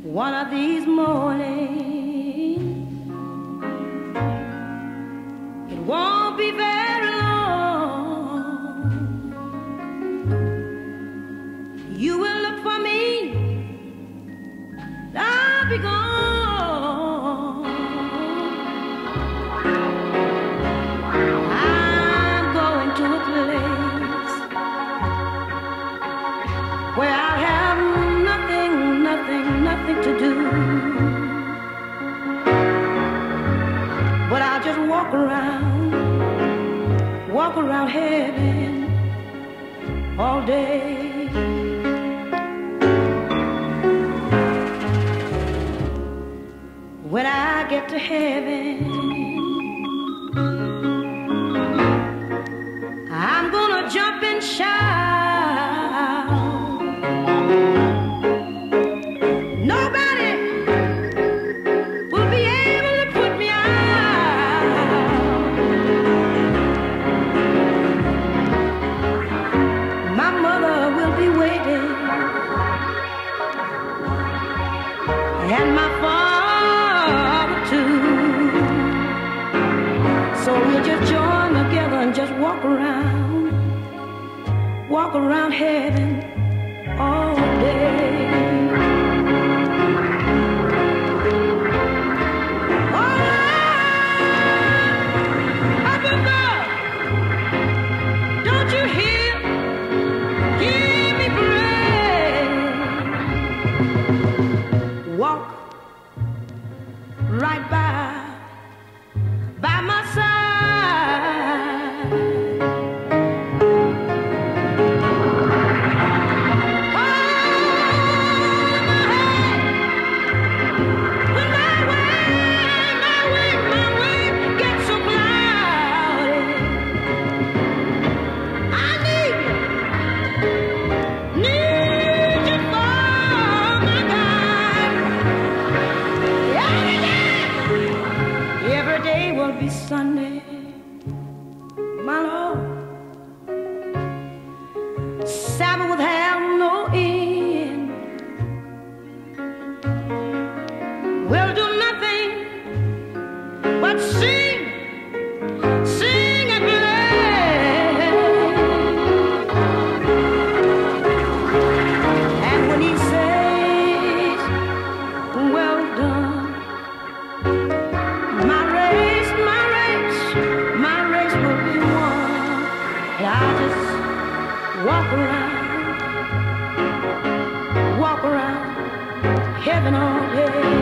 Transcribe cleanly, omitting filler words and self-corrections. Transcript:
One of these mornings, it won't be very long. You will look for me, I'll be gone. I'm going to a place where I'll have nothing to do, but I'll just walk around heaven all day. When I get to heaven, I'm gonna jump and shout. And my father too. So we'll just join together and just walk around heaven all day. Up above, don't you hear? Give me bread. Walk right by my side. Hold my hand when my way gets so cloudy. I need you for my guide. Every day will be Sunday, my Lord. Sabbath will have no end. We'll do nothing but sing and play. And when he says, well done, my race will be won. And I just walk around heaven all day.